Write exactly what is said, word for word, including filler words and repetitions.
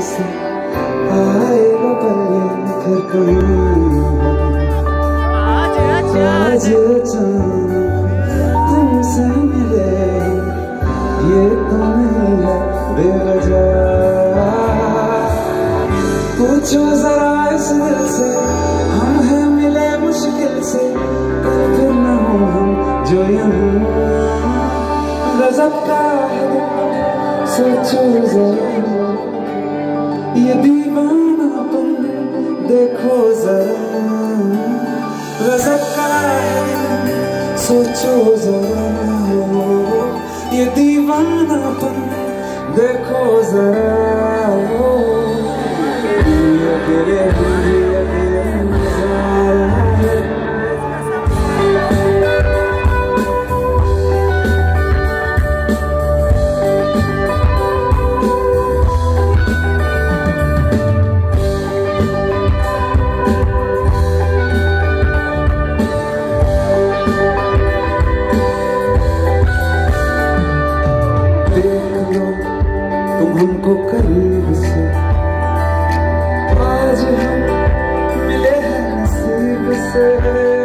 से आएगा पल ये फिर कभी। आज अचानक तुमसे मिले ये तो नहीं है बेवजह। पूछो जरा इस दिल से हम हैं मिले मुश्किल से, कल फिर न हो हम जो यूं। गजब का है सोचो जरा ये दीवानापन देखो जरा। गजब का है सोचो जरा ये दीवानापन देखो जरा। ये अकेले ये अकेले तुम हमको करीब से, आज हम मिले हैं नसीब से।